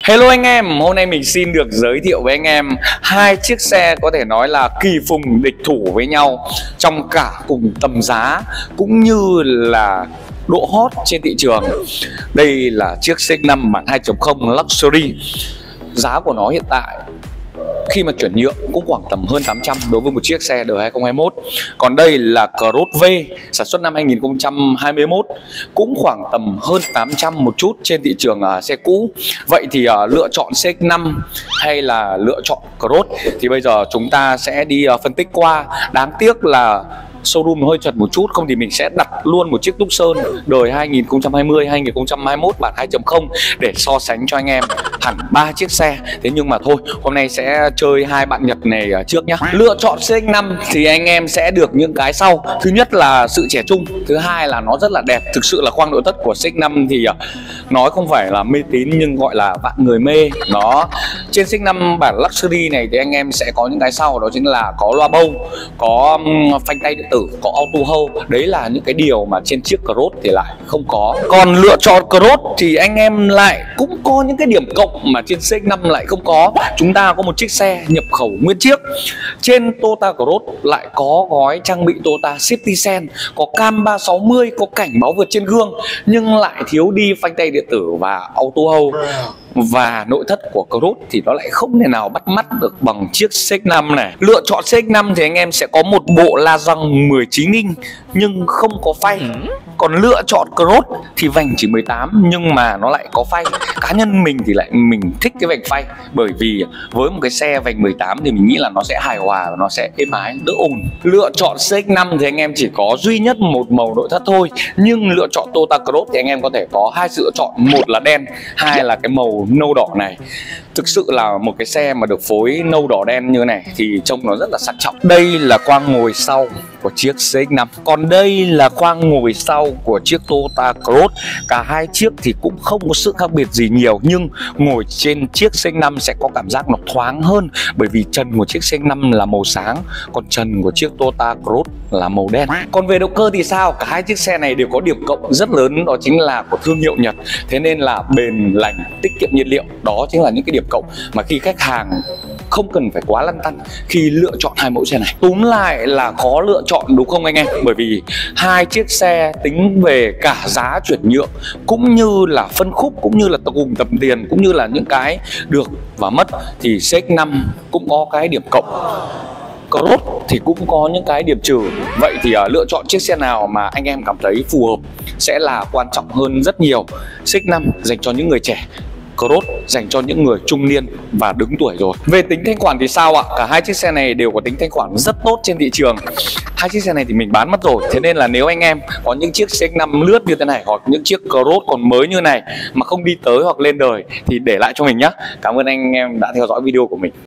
Hello anh em, hôm nay mình xin được giới thiệu với anh em hai chiếc xe có thể nói là kỳ phùng địch thủ với nhau trong cả cùng tầm giá cũng như là độ hot trên thị trường. Đây là chiếc CX-5 bản 2.0 Luxury. Giá của nó hiện tại khi mà chuyển nhượng cũng khoảng tầm hơn 800 đối với một chiếc xe đời 2021. Còn đây là Cross V sản xuất năm 2021, cũng khoảng tầm hơn 800 một chút trên thị trường xe cũ. Vậy thì lựa chọn CX-5 hay là lựa chọn Cross thì bây giờ chúng ta sẽ đi phân tích qua. Đáng tiếc là showroom hơi chật một chút, không thì mình sẽ đặt luôn một chiếc Tucson đời 2020-2021 bản 2.0 để so sánh cho anh em hẳn 3 chiếc xe. Thế nhưng mà thôi, hôm nay sẽ chơi hai bạn Nhật này trước nhá. Lựa chọn CX-5 thì anh em sẽ được những cái sau. Thứ nhất là sự trẻ trung, thứ hai là nó rất là đẹp. Thực sự là khoang nội thất của CX-5 thì nói không phải là mê tín nhưng gọi là vạn người mê. Nó trên CX-5 bản Luxury này thì anh em sẽ có những cái sau, đó chính là có loa bông, có phanh tay điện tử, có auto hold. Đấy là những cái điều mà trên chiếc Cross thì lại không có. Còn lựa chọn Cross thì anh em lại cũng có những cái điểm cộng mà trên CX-5 lại không có. Chúng ta có một chiếc xe nhập khẩu nguyên chiếc. Trên Toyota Cross lại có gói trang bị Toyota Safety Sense, có cam 360, có cảnh báo vượt trên gương, nhưng lại thiếu đi phanh tay điện tử và auto hold. Và nội thất của Cross thì nó lại không thể nào bắt mắt được bằng chiếc CX-5 này. Lựa chọn CX-5 thì anh em sẽ có một bộ la răng 19 inch nhưng không có phay. Còn lựa chọn Cross thì vành chỉ 18 nhưng mà nó lại có phay. Cá nhân mình thì mình thích cái vành phay, bởi vì với một cái xe vành 18 thì mình nghĩ là nó sẽ hài hòa và nó sẽ êm ái, đỡ ồn. Lựa chọn CX-5 thì anh em chỉ có duy nhất một màu nội thất thôi. Nhưng lựa chọn Toyota Cross thì anh em có thể có hai sự lựa chọn, một là đen, hai là cái màu nâu đỏ này. Thực sự là một cái xe mà được phối nâu đỏ đen như này thì trông nó rất là sang trọng. Đây là khoang ngồi sau của chiếc CX-5. Còn đây là khoang ngồi sau của chiếc Toyota Cross. Cả hai chiếc thì cũng không có sự khác biệt gì nhiều, nhưng ngồi trên chiếc CX-5 sẽ có cảm giác nó thoáng hơn, bởi vì trần của chiếc CX-5 là màu sáng, còn trần của chiếc Toyota Cross là màu đen. Còn về động cơ thì sao? Cả hai chiếc xe này đều có điểm cộng rất lớn, đó chính là của thương hiệu Nhật. Thế nên là bền lành, tiết kiệm nhiên liệu, đó chính là những cái điểm cộng mà khi khách hàng không cần phải quá lăn tăn khi lựa chọn hai mẫu xe này. Túm lại là khó lựa chọn đúng không anh em? Bởi vì hai chiếc xe tính về cả giá chuyển nhượng cũng như là phân khúc, cũng như là cùng tầm tiền, cũng như là những cái được và mất thì CX-5 cũng có cái điểm cộng, Cross thì cũng có những cái điểm trừ. Vậy thì lựa chọn chiếc xe nào mà anh em cảm thấy phù hợp sẽ là quan trọng hơn rất nhiều. CX-5 dành cho những người trẻ, Cross dành cho những người trung niên và đứng tuổi rồi. Về tính thanh khoản thì sao ạ? Cả hai chiếc xe này đều có tính thanh khoản rất tốt trên thị trường. Hai chiếc xe này thì mình bán mất rồi. Thế nên là nếu anh em có những chiếc CX-5 lướt như thế này hoặc những chiếc Cross còn mới như này mà không đi tới hoặc lên đời thì để lại cho mình nhé. Cảm ơn anh em đã theo dõi video của mình.